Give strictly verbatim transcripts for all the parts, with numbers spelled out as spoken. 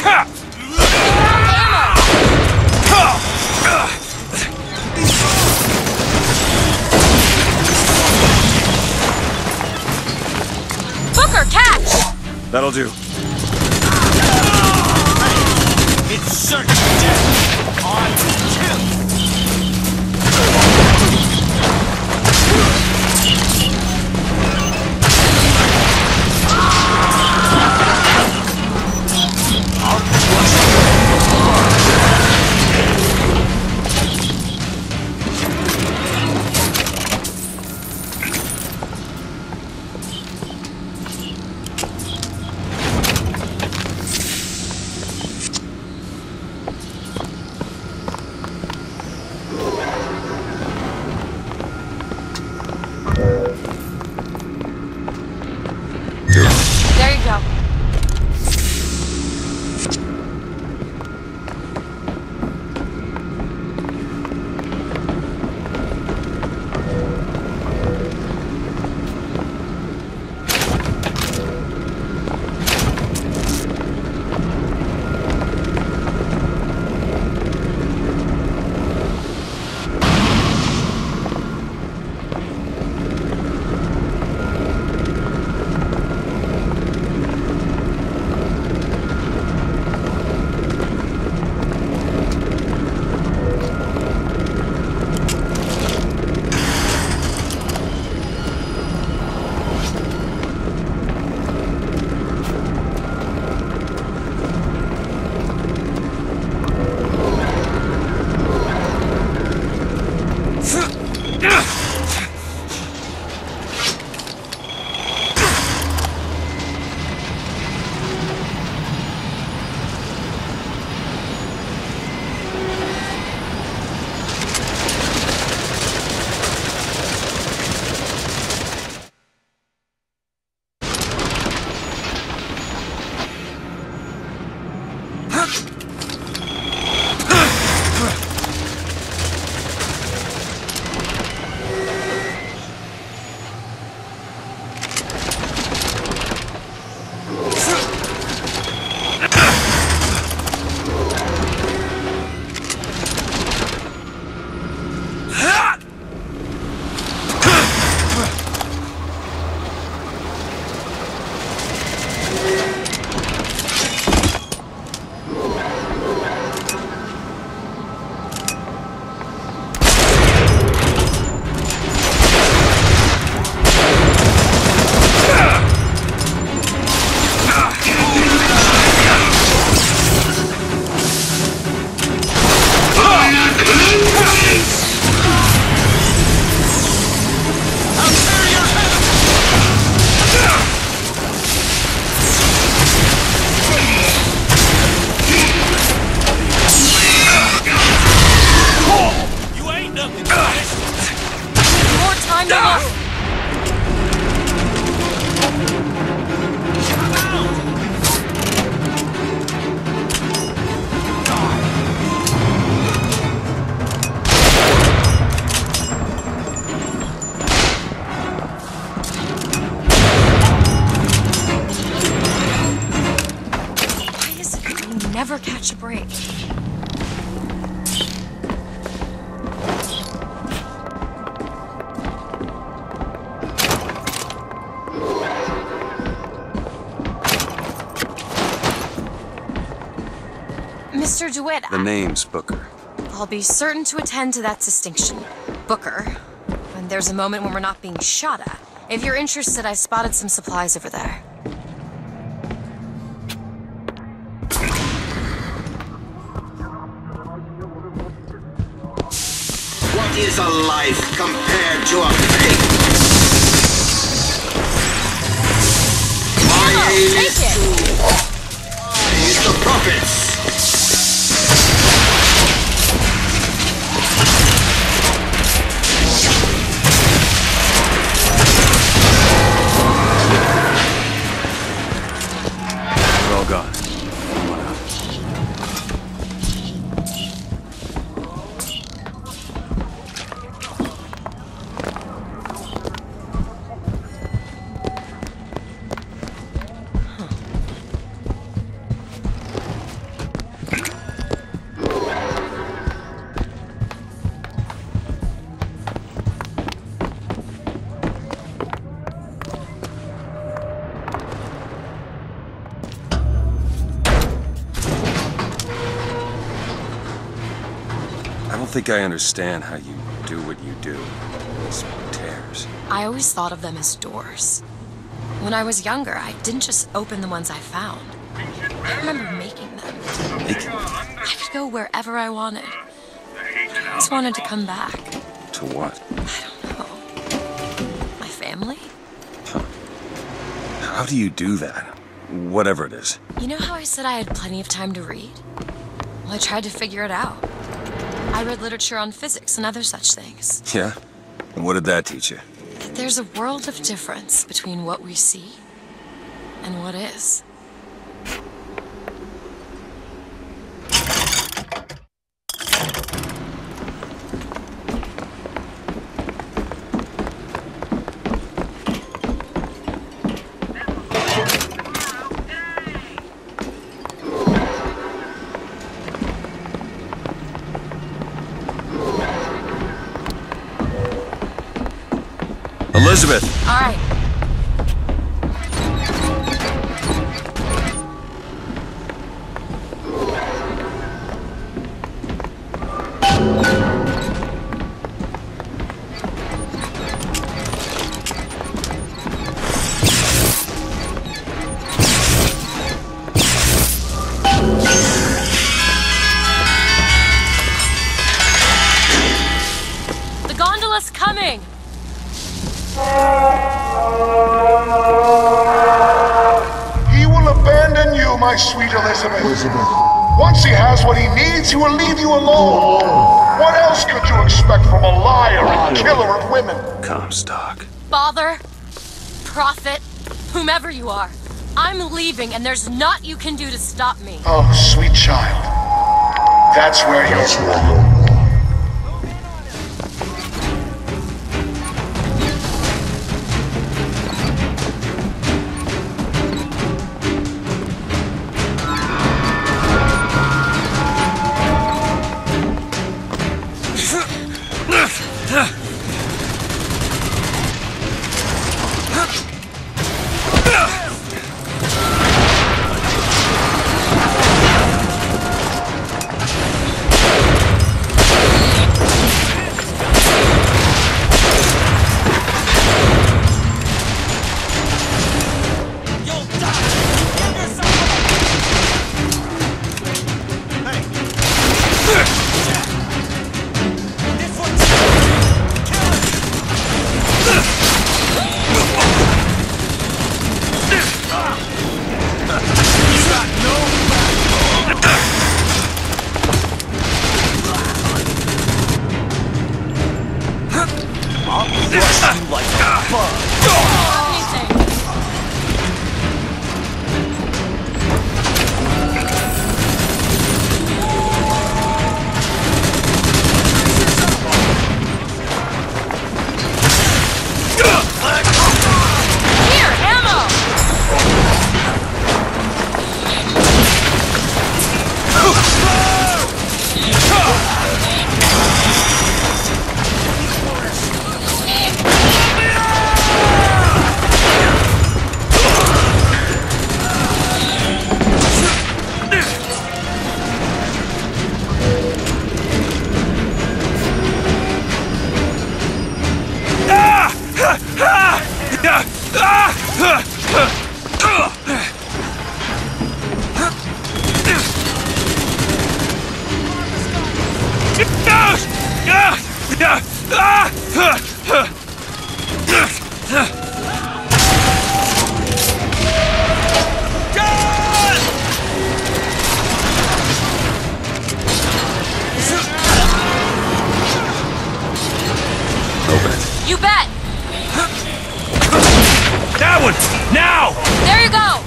Booker, catch! That'll do. It's certain death on kill. There you go. Never catch a break. Mister DeWitt, The name's Booker. I'll be certain to attend to that distinction. Booker. When there's a moment when we're not being shot at. If you're interested, I spotted some supplies over there. What is a life compared to a fate? My aim take is it. to raise the profits. We're all gone. Come on out. think I understand how you do what you do. These tears. I always thought of them as doors. When I was younger, I didn't just open the ones I found. I remember making them. Making I could go wherever I wanted. I just wanted to come back. to what? I don't know. My family? Huh. How do you do that? Whatever it is. You know how I said I had plenty of time to read? Well, I tried to figure it out. I read literature on physics and other such things. Yeah? And what did that teach you? That there's a world of difference between what we see and what is. Elizabeth! All right. The gondola's coming! He will abandon you, my sweet Elizabeth. Elizabeth. Once he has what he needs, he will leave you alone. What else could you expect from a liar and killer of women? Comstock. Father, prophet, whomever you are, I'm leaving and there's naught you can do to stop me. Oh, sweet child. That's where you're wrong. Open it. You bet! That one! Now! There you go!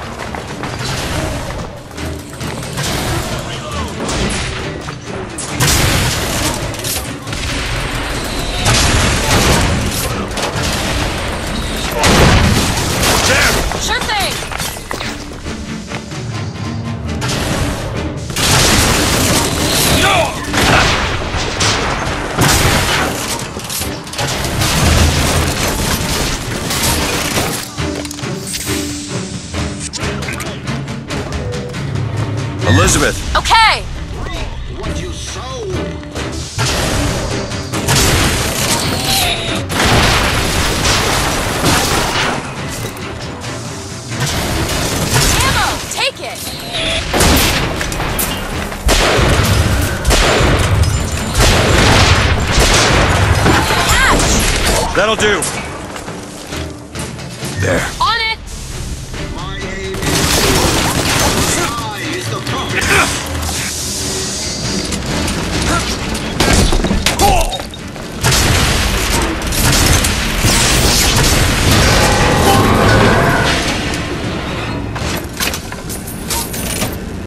There! Sure thing! No! Elizabeth! Okay! What you sow. like it. That'll do. There.